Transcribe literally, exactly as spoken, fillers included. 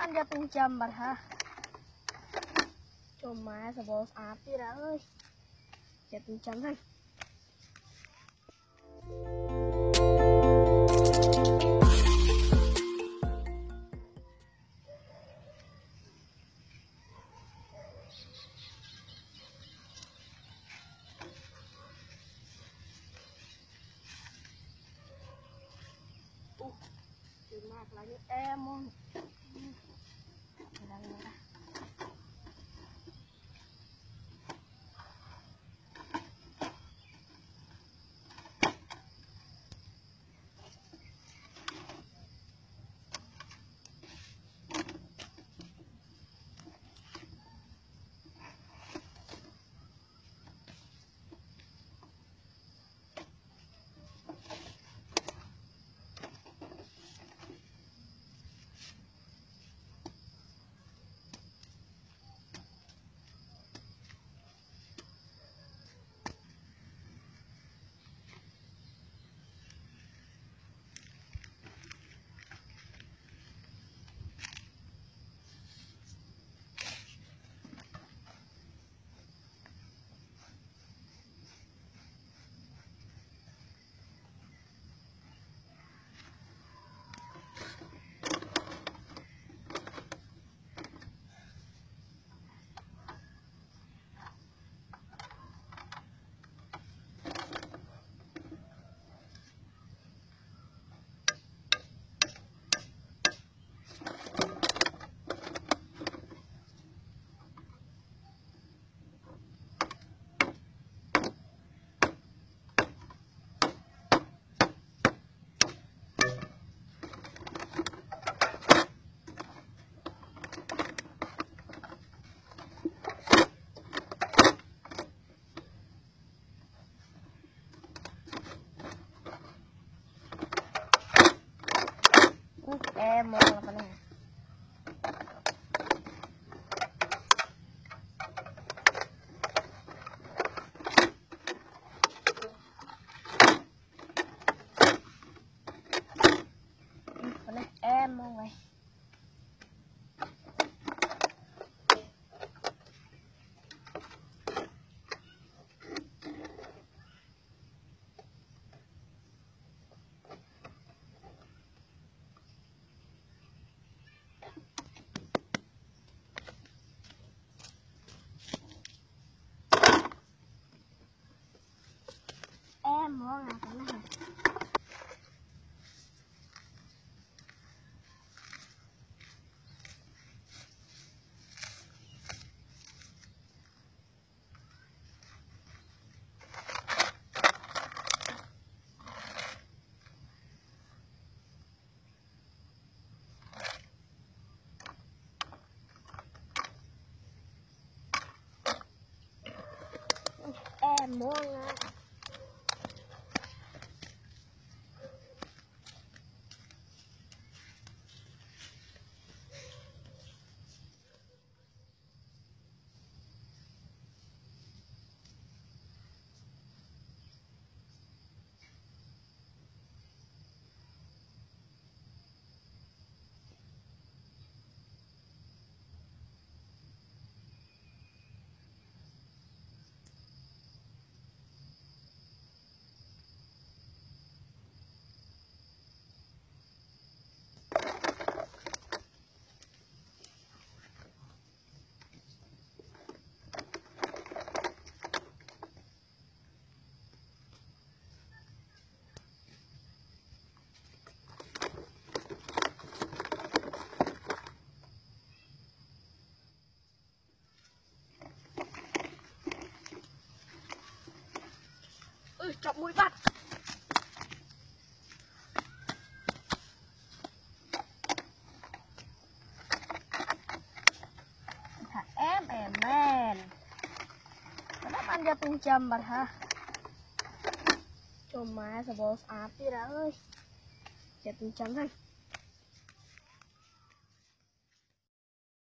dia pinjam barha. Cuma sebawas api dah euy. Dia pinjam kan. Uh, cuma lagi emon. Em mau apa nih? Em mau này. Em muốn làm cái này. Em muốn làm. Ừ, chọc mũi bắt. Thả em em men. Kenapa dia pinjam barha? Cuma sebawas api dah euy. Dia pinjam kan.